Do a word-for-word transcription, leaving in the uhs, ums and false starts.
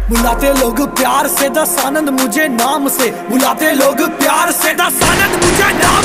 बुलाते लोग प्यार से दस आनंद मुझे नाम से, बुलाते लोग प्यार से दस आनंद मुझे नाम